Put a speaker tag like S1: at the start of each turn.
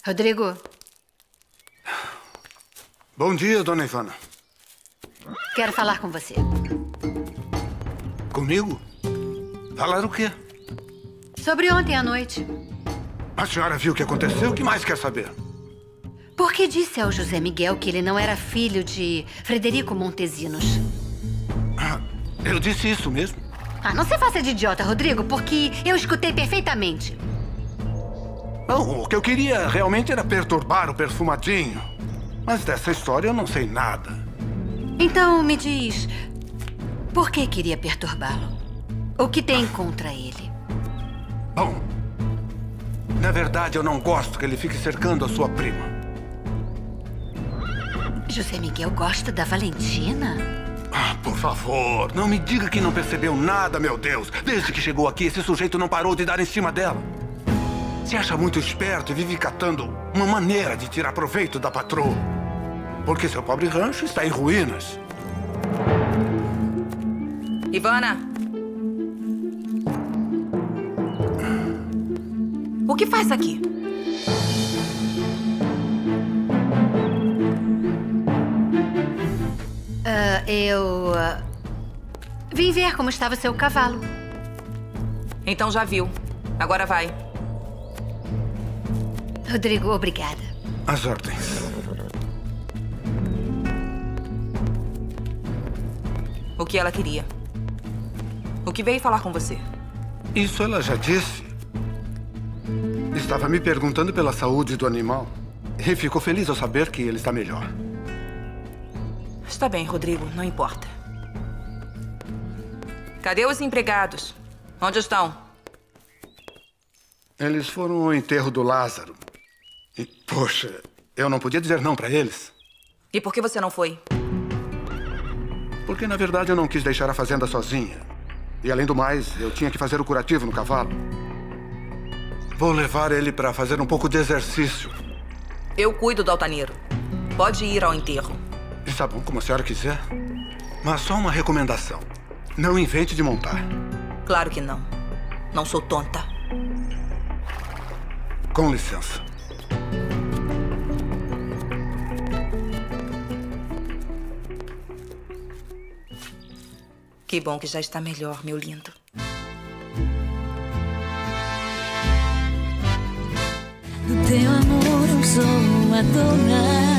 S1: Rodrigo.
S2: Bom dia, dona Ivana.
S1: Quero falar com você.
S2: Comigo? Falar o quê?
S1: Sobre ontem à noite.
S2: A senhora viu o que aconteceu? O que mais quer saber?
S1: Por que disse ao José Miguel que ele não era filho de Frederico Montesinos?
S2: Eu disse isso mesmo.
S1: Não se faça de idiota, Rodrigo, porque eu escutei perfeitamente.
S2: Não, o que eu queria realmente era perturbar o perfumadinho. Mas dessa história eu não sei nada.
S1: Então, me diz, por que queria perturbá-lo? O que tem contra ele?
S2: Bom, na verdade eu não gosto que ele fique cercando a sua prima.
S1: José Miguel gosta da Valentina?
S2: Por favor, não me diga que não percebeu nada, meu Deus. Desde que chegou aqui, esse sujeito não parou de dar em cima dela. Se acha muito esperto e vive catando uma maneira de tirar proveito da patroa. Porque seu pobre rancho está em ruínas.
S3: Ivana! O que faz aqui?
S1: Eu vim ver como estava seu cavalo.
S3: Então já viu. Agora vai.
S1: Rodrigo, obrigada.
S2: As ordens.
S3: O que ela queria? O que veio falar com você?
S2: Isso ela já disse. Estava me perguntando pela saúde do animal. E ficou feliz ao saber que ele está melhor.
S3: Está bem, Rodrigo. Não importa. Cadê os empregados? Onde estão?
S2: Eles foram ao enterro do Lázaro. E, poxa, eu não podia dizer não para eles.
S3: E por que você não foi?
S2: Porque, na verdade, eu não quis deixar a fazenda sozinha. E, além do mais, eu tinha que fazer o curativo no cavalo. Vou levar ele para fazer um pouco de exercício.
S3: Eu cuido do altaneiro. Pode ir ao enterro.
S2: Está bom, como a senhora quiser. Mas só uma recomendação. Não invente de montar.
S3: Claro que não. Não sou tonta.
S2: Com licença.
S3: Que bom que já está melhor, meu lindo.
S4: Do teu amor eu sou a dona.